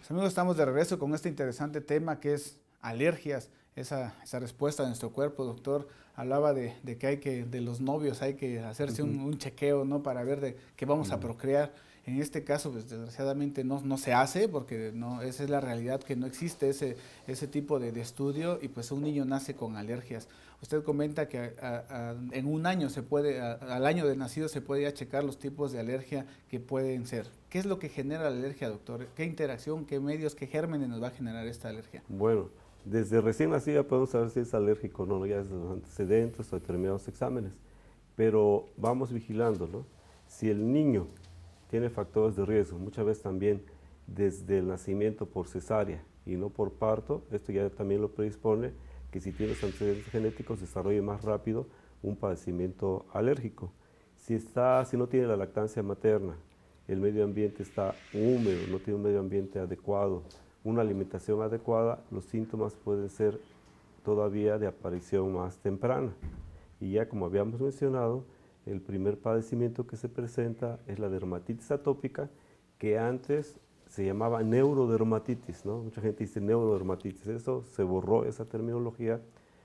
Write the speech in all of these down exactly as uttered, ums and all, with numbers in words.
Pues amigos, estamos de regreso con este interesante tema que es alergias, esa, esa respuesta de nuestro cuerpo. Doctor, hablaba de, de que hay que, de los novios, hay que hacerse un, Ujú, un chequeo, ¿no? Para ver de que vamos a mm, procrear. En este caso, pues desgraciadamente no, no se hace, porque no, esa es la realidad, que no existe ese, ese tipo de, de estudio, y pues un niño nace con alergias. Usted comenta que a, a, en un año se puede, a, al año de nacido se puede ya checar los tipos de alergia que pueden ser. ¿Qué es lo que genera la alergia, doctor? ¿Qué interacción, qué medios, qué gérmenes nos va a generar esta alergia? Bueno, desde recién nacido ya podemos saber si es alérgico o no, ya desde los antecedentes o determinados exámenes, pero vamos vigilando, ¿no? Si el niño tiene factores de riesgo, muchas veces también desde el nacimiento por cesárea y no por parto, esto ya también lo predispone que si tiene los antecedentes genéticos desarrolle más rápido un padecimiento alérgico. Si, está, si no tiene la lactancia materna, el medio ambiente está húmedo, no tiene un medio ambiente adecuado, una alimentación adecuada, los síntomas pueden ser todavía de aparición más temprana. Y ya como habíamos mencionado, el primer padecimiento que se presenta es la dermatitis atópica, que antes se llamaba neurodermatitis, ¿no? Mucha gente dice neurodermatitis, eso se borró esa terminología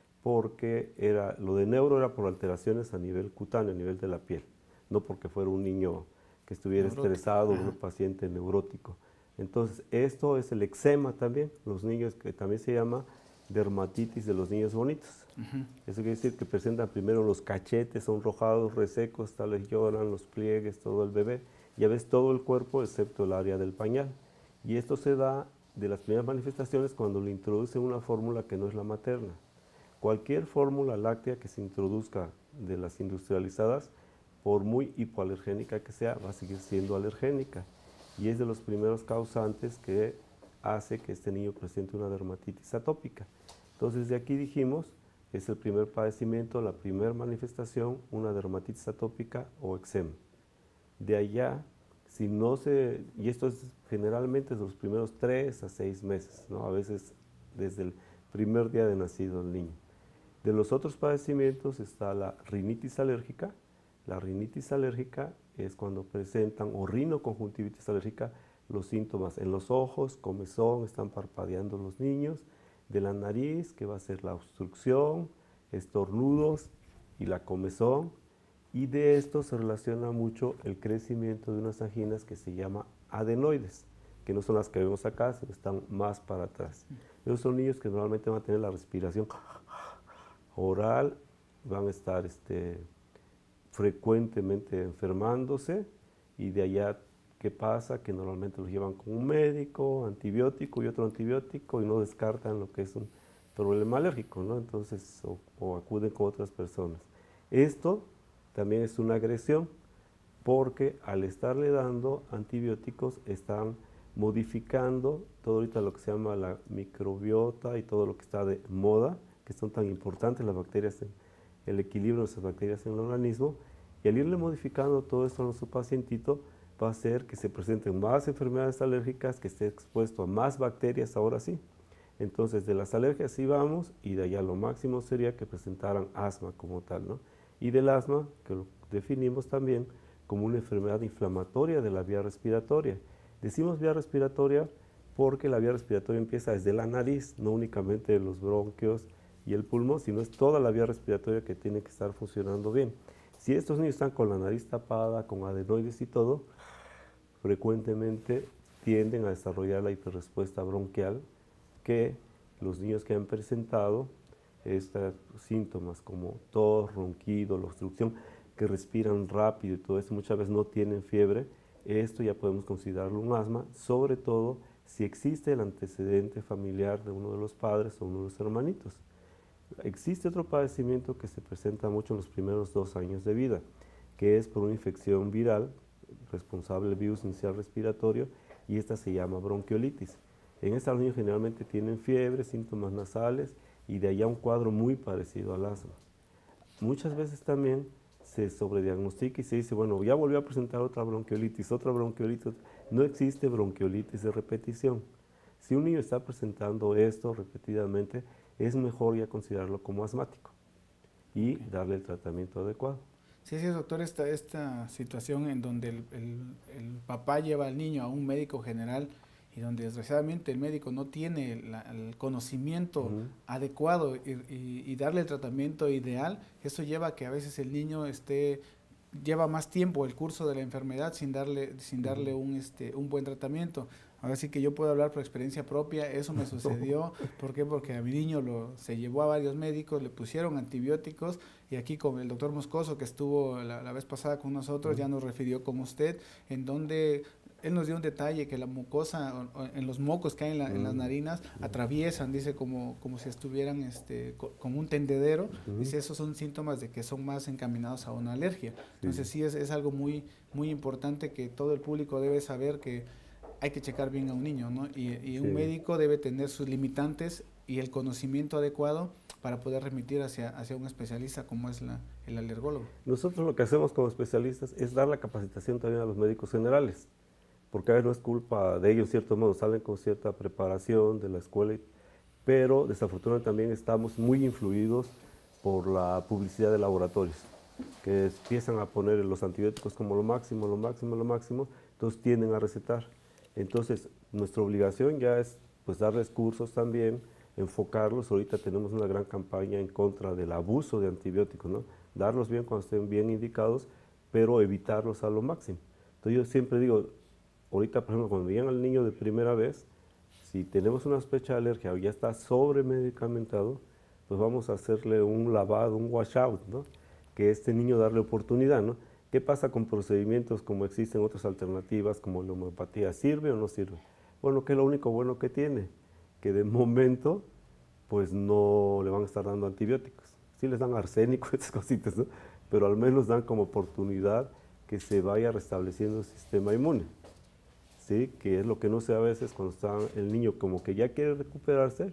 porque era, lo de neuro era por alteraciones a nivel cutáneo, a nivel de la piel, no porque fuera un niño que estuviera Neurótico. estresado o un Ajá. paciente neurótico. Entonces, esto es el eczema también, los niños, que también se llama dermatitis de los niños bonitos. Ujú. Eso quiere decir que presentan primero los cachetes sonrojados, resecos, tal vez lloran, los pliegues, todo el bebé. Ya ves todo el cuerpo excepto el área del pañal. Y esto se da de las primeras manifestaciones cuando le introducen una fórmula que no es la materna. Cualquier fórmula láctea que se introduzca de las industrializadas, por muy hipoalergénica que sea, va a seguir siendo alergénica. Y es de los primeros causantes que hace que este niño presente una dermatitis atópica. Entonces, de aquí dijimos, es el primer padecimiento, la primera manifestación, una dermatitis atópica o eczema. De allá, si no se, y esto es generalmente de los primeros tres a seis meses, ¿no? A veces desde el primer día de nacido el niño. De los otros padecimientos está la rinitis alérgica. La rinitis alérgica es cuando presentan, o rinoconjuntivitis alérgica, los síntomas en los ojos, comezón, están parpadeando los niños, de la nariz, que va a ser la obstrucción, estornudos y la comezón, y de esto se relaciona mucho el crecimiento de unas anginas que se llama adenoides, que no son las que vemos acá, sino están más para atrás. Esos son niños que normalmente van a tener la respiración oral, van a estar este, frecuentemente enfermándose, y de allá, ¿qué pasa? Que normalmente los llevan con un médico, antibiótico y otro antibiótico, y no descartan lo que es un problema alérgico, ¿no? Entonces, o, o acuden con otras personas. Esto también es una agresión, porque al estarle dando antibióticos están modificando todo ahorita lo que se llama la microbiota y todo lo que está de moda, que son tan importantes las bacterias, en, el equilibrio de esas bacterias en el organismo, y al irle modificando todo esto a nuestro pacientito, va a hacer que se presenten más enfermedades alérgicas, que esté expuesto a más bacterias ahora sí. Entonces, de las alergias sí vamos, y de allá lo máximo sería que presentaran asma como tal, ¿no? Y del asma, que lo definimos también como una enfermedad inflamatoria de la vía respiratoria. Decimos vía respiratoria porque la vía respiratoria empieza desde la nariz, no únicamente los bronquios y el pulmón, sino es toda la vía respiratoria que tiene que estar funcionando bien. Si estos niños están con la nariz tapada, con adenoides y todo, frecuentemente tienden a desarrollar la hiperrespuesta bronquial, que los niños que han presentado estos síntomas como tos, ronquido, la obstrucción, que respiran rápido y todo eso, muchas veces no tienen fiebre, esto ya podemos considerarlo un asma, sobre todo si existe el antecedente familiar de uno de los padres o uno de los hermanitos. Existe otro padecimiento que se presenta mucho en los primeros dos años de vida, que es por una infección viral responsable del virus inicial respiratorio, y esta se llama bronquiolitis. En esta los niños generalmente tienen fiebre, síntomas nasales, y de allá un cuadro muy parecido al asma. Muchas veces también se sobrediagnostica y se dice, bueno, ya volvió a presentar otra bronquiolitis, otra bronquiolitis. No existe bronquiolitis de repetición. Si un niño está presentando esto repetidamente, es mejor ya considerarlo como asmático y Okay. darle el tratamiento adecuado. Sí, sí, doctor, esta, esta situación en donde el, el- el papá lleva al niño a un médico general y donde desgraciadamente el médico no tiene la, el conocimiento uh-huh. adecuado y, y, y darle el tratamiento ideal, eso lleva a que a veces el niño esté, lleva más tiempo el curso de la enfermedad sin darle, sin darle un, este, un buen tratamiento. Ahora sí que yo puedo hablar por experiencia propia, eso me sucedió. ¿Por qué? Porque a mi niño lo, se llevó a varios médicos, le pusieron antibióticos y aquí con el doctor Moscoso que estuvo la, la vez pasada con nosotros, ya nos refirió con usted, en donde él nos dio un detalle que la mucosa, en los mocos que hay en, la, en las narinas, atraviesan, dice, como, como si estuvieran este, como un tendedero. Uh-huh. Dice, esos son síntomas de que son más encaminados a una alergia. Entonces sí, sí es, es algo muy, muy importante que todo el público debe saber que hay que checar bien a un niño, ¿no? Y, y un sí. médico debe tener sus limitantes y el conocimiento adecuado para poder remitir hacia, hacia un especialista como es la, el alergólogo. Nosotros lo que hacemos como especialistas es dar la capacitación también a los médicos generales, porque a veces no es culpa de ellos, en cierto modo, salen con cierta preparación de la escuela, pero desafortunadamente también estamos muy influidos por la publicidad de laboratorios, que empiezan a poner los antibióticos como lo máximo, lo máximo, lo máximo, entonces tienden a recetar. Entonces, nuestra obligación ya es pues darles cursos también, enfocarlos. Ahorita tenemos una gran campaña en contra del abuso de antibióticos, ¿no? Darlos bien cuando estén bien indicados, pero evitarlos a lo máximo. Entonces, yo siempre digo, ahorita, por ejemplo, cuando llegan al niño de primera vez, si tenemos una sospecha de alergia o ya está sobremedicamentado, pues vamos a hacerle un lavado, un washout, ¿no? Que este niño darle oportunidad, ¿no? ¿Qué pasa con procedimientos como existen otras alternativas como la homeopatía? ¿Sirve o no sirve? Bueno, ¿qué es lo único bueno que tiene? Que de momento, pues no le van a estar dando antibióticos. Sí les dan arsénico, esas cositas, ¿no? Pero al menos dan como oportunidad que se vaya restableciendo el sistema inmune. ¿Sí? Que es lo que no sé a veces cuando está el niño como que ya quiere recuperarse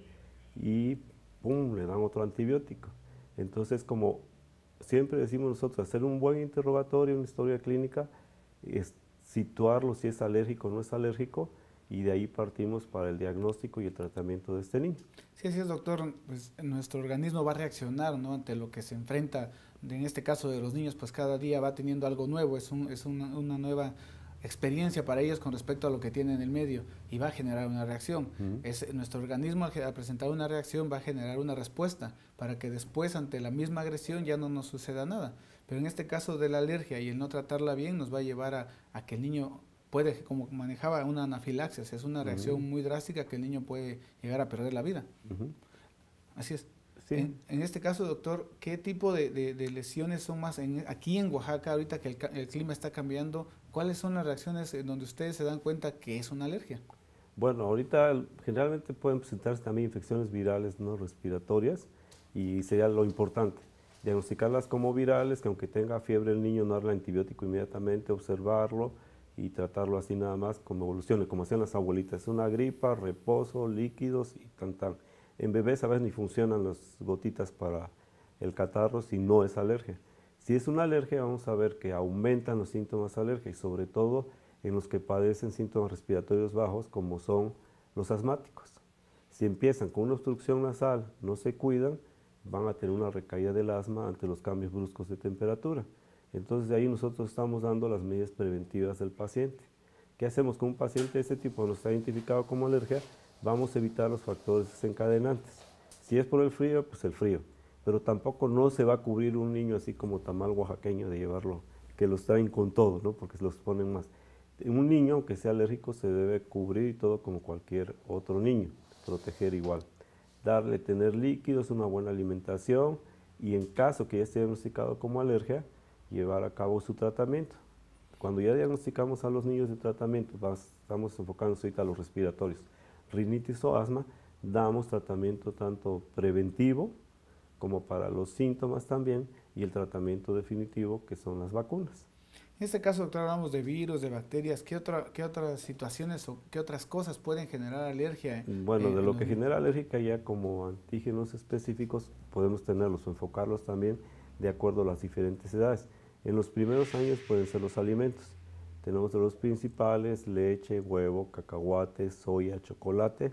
y pum, le dan otro antibiótico. Entonces, como siempre decimos nosotros, hacer un buen interrogatorio, una historia clínica, es situarlo si es alérgico o no es alérgico, y de ahí partimos para el diagnóstico y el tratamiento de este niño. Sí, así es, doctor. Pues nuestro organismo va a reaccionar, ¿no?, ante lo que se enfrenta. En este caso de los niños, pues cada día va teniendo algo nuevo, es, un, es una, una nueva experiencia para ellos con respecto a lo que tienen en el medio y va a generar una reacción. Uh-huh. Es, nuestro organismo al, al presentar una reacción va a generar una respuesta para que después ante la misma agresión ya no nos suceda nada. Pero en este caso de la alergia y el no tratarla bien nos va a llevar a, a que el niño puede, como manejaba, una anafilaxis, es una reacción uh-huh. muy drástica que el niño puede llegar a perder la vida. Uh-huh. Así es. Sí. En, en este caso, doctor, ¿qué tipo de, de, de lesiones son más en, aquí en Oaxaca, ahorita que el, el clima está cambiando? ¿Cuáles son las reacciones en donde ustedes se dan cuenta que es una alergia? Bueno, ahorita generalmente pueden presentarse también infecciones virales no respiratorias y sería lo importante, diagnosticarlas como virales, que aunque tenga fiebre el niño no darle antibiótico inmediatamente, observarlo y tratarlo así nada más como evolucione, como hacían las abuelitas, es una gripa, reposo, líquidos y tan tan. En bebés a veces ni funcionan las gotitas para el catarro si no es alergia. Si es una alergia, vamos a ver que aumentan los síntomas de alergia y sobre todo en los que padecen síntomas respiratorios bajos, como son los asmáticos. Si empiezan con una obstrucción nasal, no se cuidan, van a tener una recaída del asma ante los cambios bruscos de temperatura. Entonces, de ahí nosotros estamos dando las medidas preventivas del paciente. ¿Qué hacemos con un paciente de este tipo cuando está identificado como alergia? Vamos a evitar los factores desencadenantes. Si es por el frío, pues el frío. Pero tampoco no se va a cubrir un niño así como tamal oaxaqueño de llevarlo, que los traen con todo, ¿no? Porque se los ponen más. Un niño, aunque sea alérgico, se debe cubrir y todo como cualquier otro niño, proteger igual. Darle, tener líquidos, una buena alimentación y en caso que ya esté diagnosticado como alergia, llevar a cabo su tratamiento. Cuando ya diagnosticamos a los niños de tratamiento, estamos enfocándonos ahorita a los respiratorios, rinitis o asma, damos tratamiento tanto preventivo como para los síntomas también y el tratamiento definitivo que son las vacunas. En este caso, doctor, hablamos de virus, de bacterias. ¿Qué, otra, qué otras situaciones o qué otras cosas pueden generar alergia? Bueno, eh, de lo que genera alergia ya como antígenos específicos podemos tenerlos o enfocarlos también de acuerdo a las diferentes edades. En los primeros años pueden ser los alimentos. Tenemos de los principales leche, huevo, cacahuate, soya, chocolate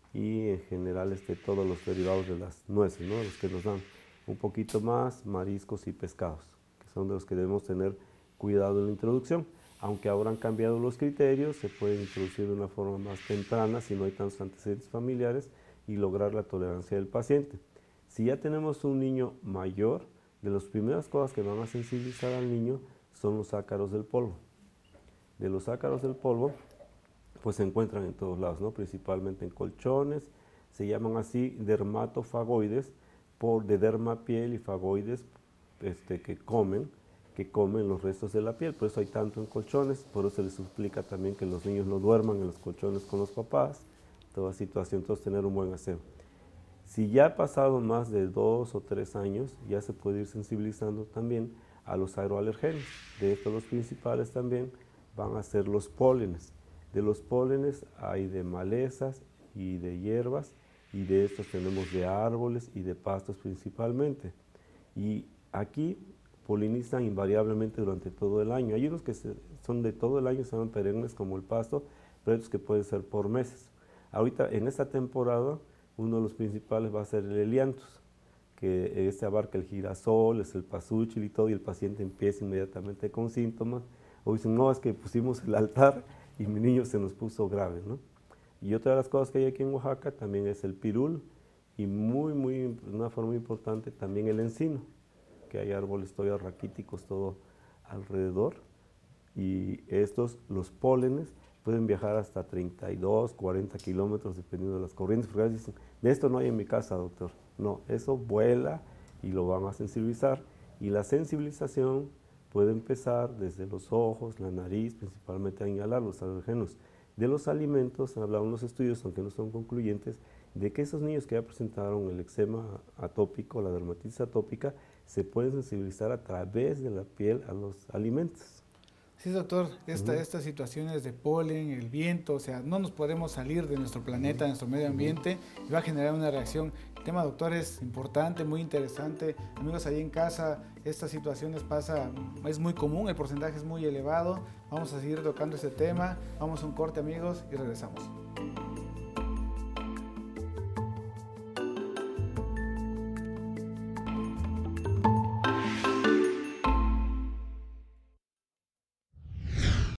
y en general este, todos los derivados de las nueces, ¿no? Los que nos dan un poquito más, mariscos y pescados, que son de los que debemos tener cuidado en la introducción. Aunque ahora han cambiado los criterios, se puede introducir de una forma más temprana si no hay tantos antecedentes familiares y lograr la tolerancia del paciente. Si ya tenemos un niño mayor, de las primeras cosas que van a sensibilizar al niño son los ácaros del polvo. De los ácaros del polvo, pues se encuentran en todos lados, ¿no? Principalmente en colchones, se llaman así dermatofagoides, por de derma piel y fagoides este, que comen, que comen los restos de la piel, por eso hay tanto en colchones, por eso se les explica también que los niños no duerman en los colchones con los papás, toda situación, entonces tener un buen aseo. Si ya ha pasado más de dos o tres años, ya se puede ir sensibilizando también a los aeroalergenos. De estos los principales también van a ser los pólenes. De los pólenes hay de malezas y de hierbas, y de estos tenemos de árboles y de pastos principalmente. Y aquí polinizan invariablemente durante todo el año. Hay unos que se, son de todo el año, se llaman perennes como el pasto, pero otros que pueden ser por meses. Ahorita, en esta temporada, uno de los principales va a ser el helianthus, que este abarca el girasol, es el pasúchil y todo, y el paciente empieza inmediatamente con síntomas, o dicen, no, es que pusimos el altar y mi niño se nos puso grave, ¿no? Y otra de las cosas que hay aquí en Oaxaca también es el pirul, y muy, muy, de una forma muy importante también el encino, que hay árboles todavía raquíticos todo alrededor, y estos, los pólenes, pueden viajar hasta treinta y dos, cuarenta kilómetros dependiendo de las corrientes, porque a veces dicen, de esto no hay en mi casa, doctor. No, eso vuela y lo van a sensibilizar, y la sensibilización puede empezar desde los ojos, la nariz, principalmente a inhalar los alergenos. De los alimentos, han hablado unos estudios, aunque no son concluyentes, de que esos niños que ya presentaron el eczema atópico, la dermatitis atópica, se pueden sensibilizar a través de la piel a los alimentos. Sí, doctor, esta, Uh-huh. estas situaciones de polen, el viento, o sea, no nos podemos salir de nuestro planeta, de nuestro medio ambiente, y va a generar una reacción. El tema, doctor, es importante, muy interesante. Amigos, ahí en casa, estas situaciones pasa, es muy común, el porcentaje es muy elevado. Vamos a seguir tocando este tema. Vamos a un corte, amigos, y regresamos.